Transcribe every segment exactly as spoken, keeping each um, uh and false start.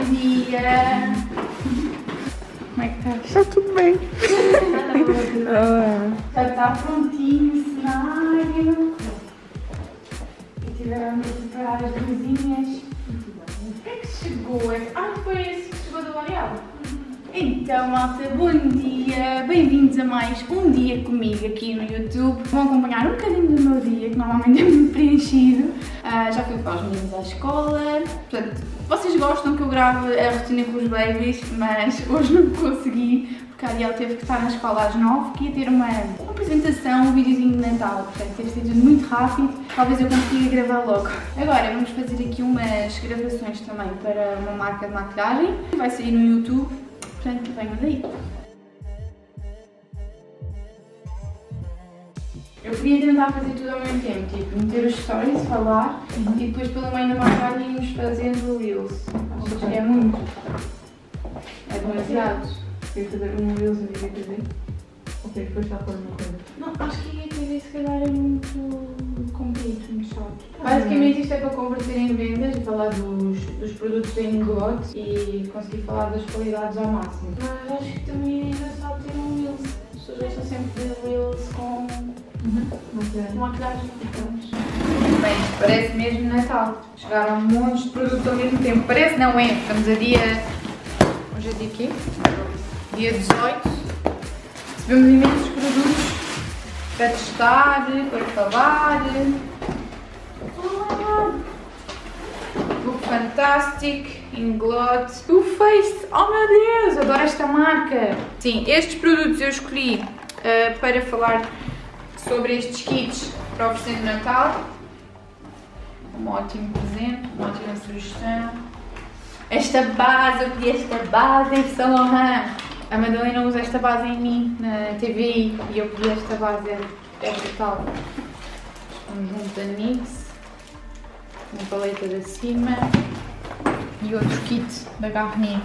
dia! Como é que estás? Está tudo bem. Já está prontinho o cenário. E tiveram de preparar as luzinhas. O que é que chegou? Ah, foi esse que chegou do L'Oréal? Então, malta, bom dia! Bem-vindos a mais um dia comigo aqui no YouTube. Vão acompanhar um bocadinho do meu dia, que normalmente é muito preenchido. Uh, já fui para os meninos à escola. Portanto, vocês gostam que eu grave a rotina com os babies, mas hoje não consegui, porque a Ariel teve que estar na escola às nove, que ia ter uma, uma apresentação, um videozinho de Natal. Portanto, teve sido tudo muito rápido. Talvez eu consiga gravar logo. Agora, vamos fazer aqui umas gravações também para uma marca de maquilhagem, que vai sair no YouTube. Portanto, venham daí. Eu queria tentar fazer tudo ao mesmo tempo, tipo, meter os stories, falar, uhum. E depois pelo meio da maquilhagem irmos fazendo reels. Acho que é muito. É demasiado. Queria fazer um reels no I G T V? Ok, depois está a pôr uma coisa. Não, acho que I G T V se calhar é muito comprido, muito chato. Basicamente isto é para converter em vendas e falar dos, dos produtos em God e conseguir falar das qualidades ao máximo. Mas acho que também é engraçado ter um reels. As pessoas deixam sempre de reels com uhum. maquilhagem. Bem, parece mesmo Natal. Chegaram montes de produtos ao mesmo tempo. Parece não é, estamos a dia... Hoje é dia quê? Dia dezoito. Recebemos imensos produtos para testar, para falar. Look Fantastic, Inglot, Too Faced, oh meu Deus, adoro esta marca! Sim, estes produtos eu escolhi uh, para falar sobre estes kits para oferecer no Natal. Um ótimo presente, uma ótima sugestão. Esta base, eu pedi esta base em Saint Laurent. A Madalena usa esta base em mim, na T V I, e eu pedi esta base, é, é brutal. Conjunto da NYX, uma paleta da cima e outro kit da Garnier.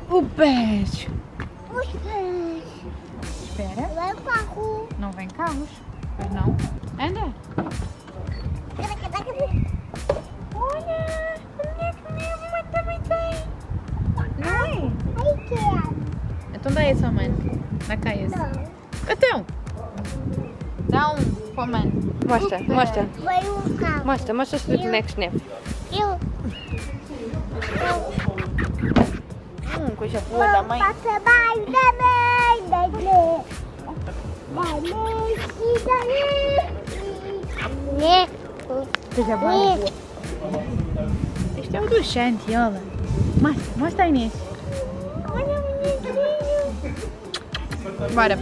O beijo. Os pés. Espera. Vai o carro. Não vem carros. Pois não. Anda. Olha. O boneco mesmo também tem. Não é? Ai, quero. Então dá esse ao mano. Dá cá esse. Não. Então. Dá um para o mano. Mostra, mostra. Vai o carro. Mostra, mostra os teus bonecos, Neve. Eu. Hum, coisa boa da mãe. Passa mais da mãe. Da mãe. Da mãe. Da mãe. Coisa boa. Este é o do Shanti, olha. Mostra, mostra a Inês. Olha o menino. Bora.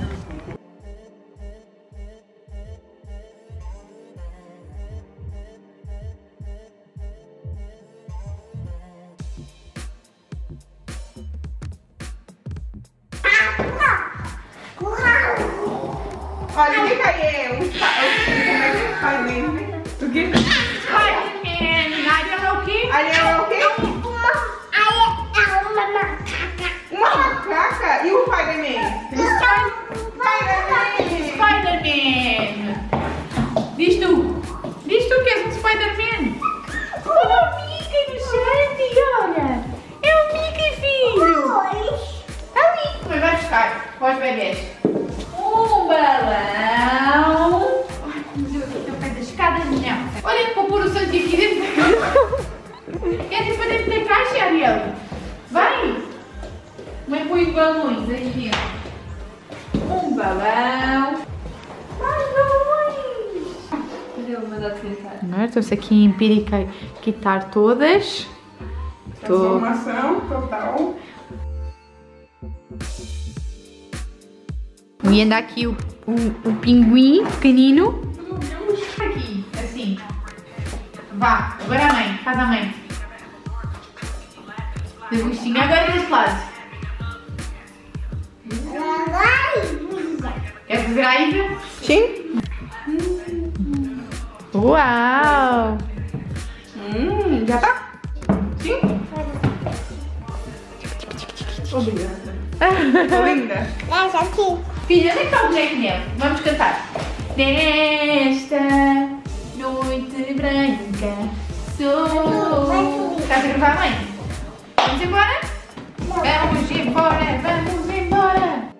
Olha, fica aí, o Spider-Man. O quê? Spider-Man! Ali é o quê? Ali é o quê? Aí é uma macaca. Uma macaca? E o Spider-Man? Spider-Man! Spider-Man! Diz tu! Diz tu que és um Spider-Man! Olha o Mickey do Shanti, olha! É o Mickey, filho! Dois. Ali! Mas vai buscar para os bebês. Um balão! Ai, meu Deus, aqui ao pé das escadas, não! Olha para pôr o Santi aqui dentro da caixa! Entra para dentro da caixa, Ariel! Vai! Mãe põe balões aí dentro. Um balão! Mais balões! Cadê o mandado sanitário? Agora estou-se aqui em empírica a quitar todas. Estou. Transformação total. E anda aqui o, o, o pinguim pequenino. Aqui, assim. Vá, agora a mãe, faz a mãe. Deu gostinho, agora deste lado. Quer fazer a Isa? Sim. Uau! Hum, já tá? Sim. Obrigada. Tô linda. Essa aqui. Filha, onde é que está o boneco nele? Vamos cantar. Nesta noite branca sou... Estás a gravar, mãe? Vamos embora? Vamos embora, vamos embora.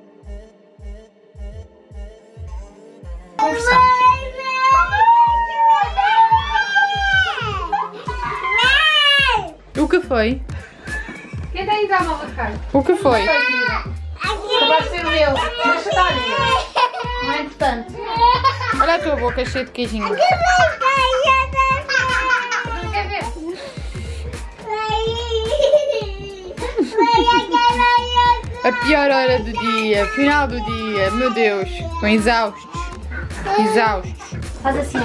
O que foi? Quem tem a mão a ficar? O que foi? Acabaste de ser o meu. Deixa estar ali. Não é importante. Olha a tua boca cheia de queijinho. Não quer ver? A pior hora do dia, final do dia, meu Deus. Estão exaustos. Exaustos. Faz assim.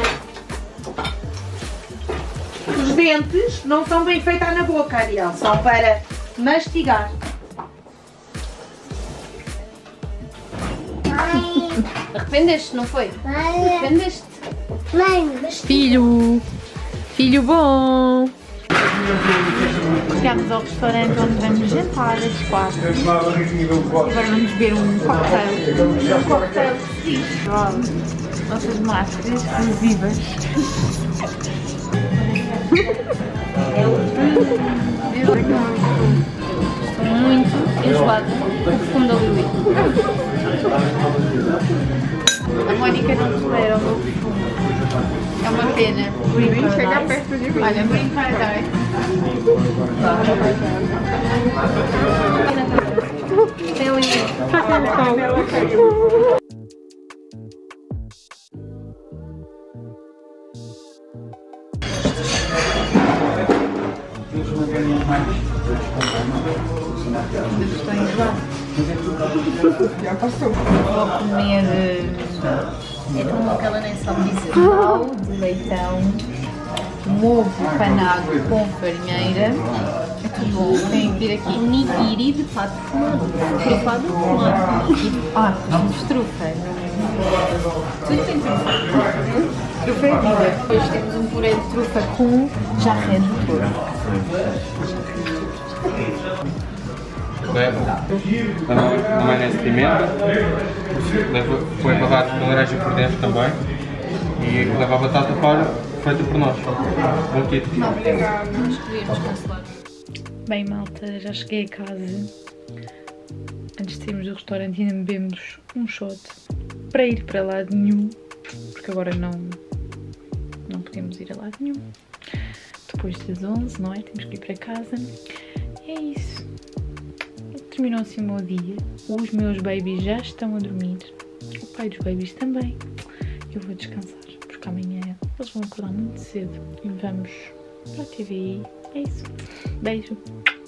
Os dentes não são bem feitos na boca, Ariel. São para mastigar. Arrependeste, não foi? Arrependeste? Mãe, mas Filho, filho bom. Chegámos ao restaurante onde vamos jantar às quatro. Agora vamos beber um cocktail. Um cocktail fixe. Nossas máscaras exclusivas. Estou muito enjoada com o perfume da Lili. A Mónica não tolera o meu perfume. É uma pena. Nem chega perto de mim. Olha, bem paradise. Tem ali. Estou enjoada. Já passou. Vou comer. É como que ela nem sabe dizer. Pau de leitão, um ovo panado com farinheira. É tudo bom. Tem que vir aqui. Nigiri de pato fumado. Trufado fumado. Ah, temos trufa. Tudo tem trufa. Trufa é vida. Depois temos um purê de trufa com jarré de touro. leva a maionese de pimenta, leva, foi barrado com laranja por dentro também e leva a batata palha feita por nós. Bom kit. Obrigada. Nós podíamos cancelar. Bem, malta, já cheguei a casa. Antes de sairmos do restaurante ainda bebemos um shot para ir para lado nenhum, porque agora não, não podemos ir a lado nenhum. Depois das onze, não é? Temos que ir para casa. E é isso. Terminou assim o meu dia. Os meus babies já estão a dormir. O pai dos babies também. Eu vou descansar, porque amanhã eles vão acordar muito cedo e vamos para a T V I. É isso. Beijo.